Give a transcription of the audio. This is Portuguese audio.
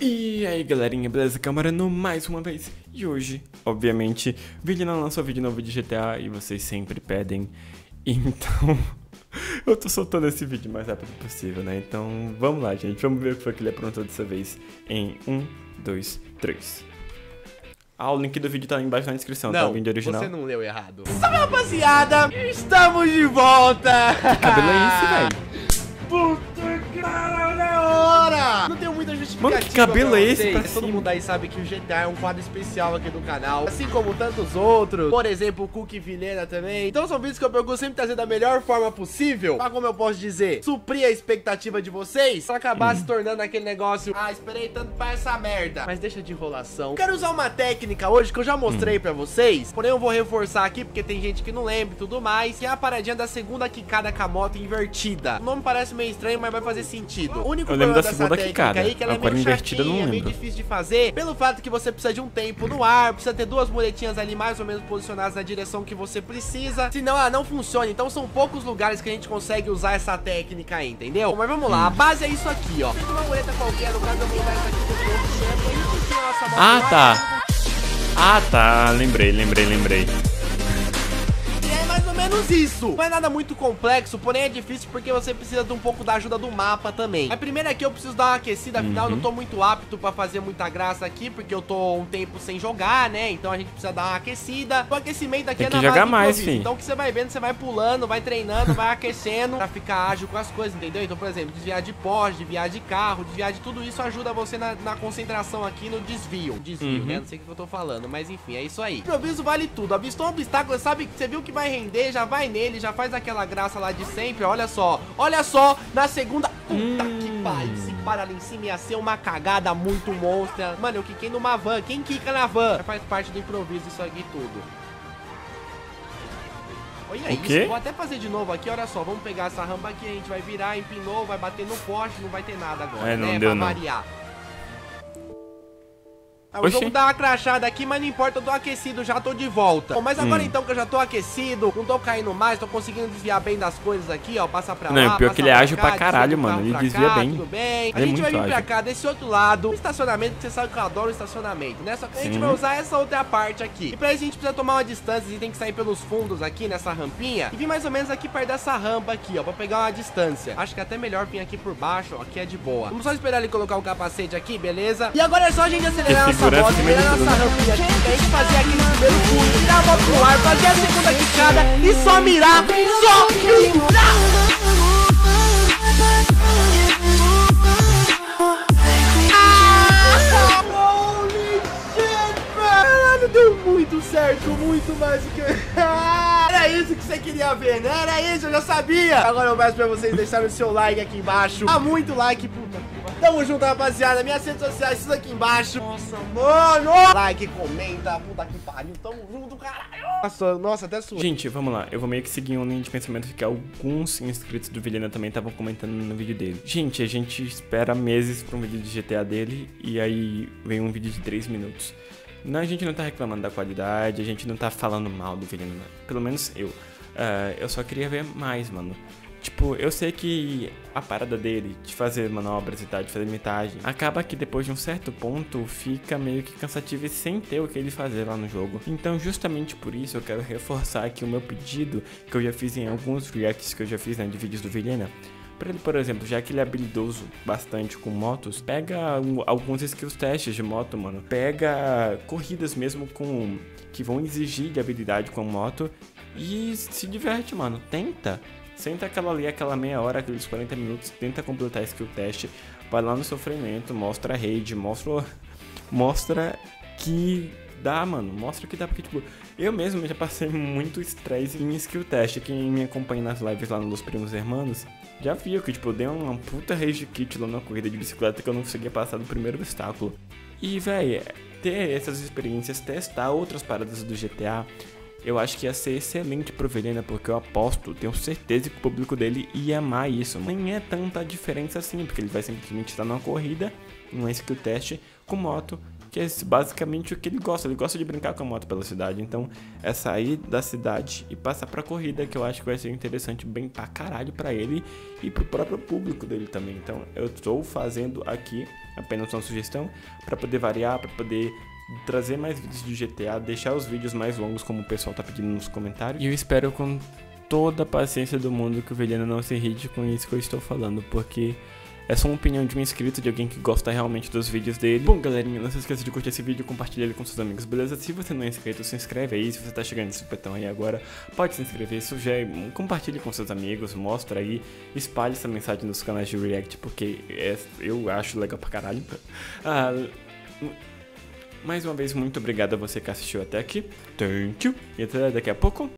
E aí galerinha, beleza? Camarano mais uma vez. E hoje, obviamente, Vilhena lançou vídeo novo de GTA e vocês sempre pedem. Então, eu tô soltando esse vídeo o mais rápido possível, né? Então, vamos lá, gente. Vamos ver o que foi que ele aprontou dessa vez em 1, 2, 3. O link do vídeo tá aí embaixo na descrição, tá? O vídeo original. Você não leu errado. Salve, rapaziada! Estamos de volta! Que cabelo é esse, velho? Puta caralho, é hora! Não tenho muita justificativa. Mano, que cabelo é esse pra Todo cima? mundo aí sabe que o GTA é um quadro especial aqui do canal, assim como tantos outros. Por exemplo, o Cook Vilhena também. Então são vídeos que eu procuro sempre trazer da melhor forma possível, pra, como eu posso dizer, suprir a expectativa de vocês, pra acabar se tornando aquele negócio: ah, esperei tanto pra essa merda. Mas deixa de enrolação. Quero usar uma técnica hoje que eu já mostrei pra vocês, porém eu vou reforçar aqui porque tem gente que não lembra e tudo mais, que é a paradinha da segunda quicada com a moto invertida. O nome parece meio estranho, mas vai fazer sentido. O único Eu lembro problema da dessa segunda técnica quicada. aí, que ela é Agora meio invertida eu não chatinha, meio lembro. difícil de fazer, pelo fato que você precisa de um tempo no ar, precisa ter duas muletinhas ali mais ou menos posicionadas na direção que você precisa, senão ela não funciona. Então são poucos lugares que a gente consegue usar essa técnica aí, entendeu? Mas vamos lá, a base é isso aqui, ó. Tem uma muleta qualquer, no caso eu vou usar essa aqui do posto certo, aí a gente tira a nossa moto Ah, lá, tá. Ah, tá. Lembrei. e é mais ou menos isso. Não é nada muito complexo, porém é difícil porque você precisa de um pouco da ajuda do mapa também. Mas primeiro aqui eu preciso dar uma aquecida, afinal eu não tô muito apto pra fazer muita graça aqui, porque eu tô um tempo sem jogar, né? Então a gente precisa dar uma aquecida. O aquecimento aqui Tem é que na jogar base do mais, improviso. filho. Então o que você vai vendo, você vai pulando, vai treinando, vai aquecendo pra ficar ágil com as coisas, entendeu? Então, por exemplo, desviar de poste, desviar de carro, desviar de tudo isso ajuda você na concentração aqui no desvio. Né? Não sei o que eu tô falando, mas enfim, é isso aí. Improviso vale tudo. Avistou um obstáculo, sabe que você viu que vai render, já vai nele, já faz aquela graça lá de sempre. Olha só, na segunda. Puta que pariu, se para ali em cima ia ser uma cagada muito monstra. Mano, eu quiquei numa van. Quem quica na van? Já faz parte do improviso isso aqui tudo. Olha isso, vou até fazer de novo aqui, olha só. Vamos pegar essa rampa aqui, a gente vai virar, empinou, vai bater no poste, não vai ter nada agora, não né? deu, Pra não. variar. O jogo dá uma crachada aqui, mas não importa, eu tô aquecido, já tô de volta. Bom, mas agora então que eu já tô aquecido, não tô caindo mais, tô conseguindo desviar bem das coisas aqui, ó. Passa pra lá, Não, pior passa que ele é ágil cá, pra caralho, desvia do mano. carro Ele pra desvia cá, bem. tudo bem. Ele A é gente vai vir muito pra ágil. cá, desse outro lado, o estacionamento, que você sabe que eu adoro o estacionamento, né? Só que a gente Sim. vai usar essa outra parte aqui. E pra isso a gente precisa tomar uma distância, e tem que sair pelos fundos aqui, nessa rampinha, e vir mais ou menos aqui perto dessa rampa aqui, ó, pra pegar uma distância. Acho que é até melhor vir aqui por baixo, ó, aqui é de boa. Vamos só esperar ele colocar o capacete aqui, beleza? E agora é só a gente acelerar nossa segurança moto, acima de virar tudo, nossa né? rampinha aqui, a gente fazer aquele primeiro pulo, tirar a moto no ar, fazer a segunda quicada e só mirar, Holy shit, caralho, deu muito certo, muito mais do que... Era isso que você queria ver, né? Era isso, eu já sabia. Agora eu peço pra vocês deixarem o seu like aqui embaixo. Dá muito like, puta que pariu. Tamo junto, rapaziada. Minhas redes sociais, tudo aqui embaixo. Nossa, mano. Like, comenta, puta que pariu. Tamo junto, caralho. Nossa, até suou. Gente, vamos lá. Eu vou meio que seguir uma linha de pensamento que alguns inscritos do Vilhena também estavam comentando no vídeo dele. Gente, a gente espera meses pra um vídeo de GTA dele e aí vem um vídeo de 3 minutos. Não, a gente não tá reclamando da qualidade, a gente não tá falando mal do Vilhena, pelo menos eu. Eu só queria ver mais, mano. Tipo, eu sei que a parada dele de fazer manobras e tal, de fazer imitagem, acaba que depois de um certo ponto fica meio que cansativo e sem ter o que ele fazer lá no jogo. Então, justamente por isso, eu quero reforçar aqui o meu pedido, que eu já fiz em alguns reacts que eu já fiz, né, de vídeos do Vilhena. Pra ele, por exemplo, já que ele é habilidoso bastante com motos, pega alguns skills testes de moto, mano. Pega corridas mesmo com que vão exigir de habilidade com moto e se diverte, mano. Tenta. Senta aquela meia hora, aqueles 40 minutos, tenta completar skill teste, vai lá no sofrimento, mostra a raid, mostra que dá, mano, mostra que dá, porque, tipo, eu mesmo já passei muito estresse em skill test. Quem me acompanha nas lives lá nos Primos Hermanos já viu que, tipo, eu dei uma puta rage kit lá na corrida de bicicleta que eu não conseguia passar do primeiro obstáculo. E, véi, ter essas experiências, testar outras paradas do GTA, eu acho que ia ser excelente pro Vilhena, porque eu aposto, tenho certeza que o público dele ia amar isso. Nem é tanta diferença assim, porque ele vai simplesmente estar numa corrida, num skill test com moto, que é basicamente o que ele gosta. Ele gosta de brincar com a moto pela cidade. Então é sair da cidade e passar pra corrida, que eu acho que vai ser interessante bem pra caralho pra ele e pro próprio público dele também. Então eu estou fazendo aqui apenas uma sugestão, pra poder variar, pra poder trazer mais vídeos de GTA, deixar os vídeos mais longos como o pessoal tá pedindo nos comentários. E eu espero com toda a paciência do mundo que o Vilhena não se irrite com isso que eu estou falando, porque é só uma opinião de um inscrito, de alguém que gosta realmente dos vídeos dele. Bom, galerinha, não se esqueça de curtir esse vídeo e compartilhar ele com seus amigos, beleza? Se você não é inscrito, se inscreve aí. Se você tá chegando nesse botão aí agora, pode se inscrever, compartilhe com seus amigos, mostra aí, espalhe essa mensagem nos canais de react, porque eu acho legal pra caralho. Mais uma vez, muito obrigado a você que assistiu até aqui. Thank you. E até daqui a pouco.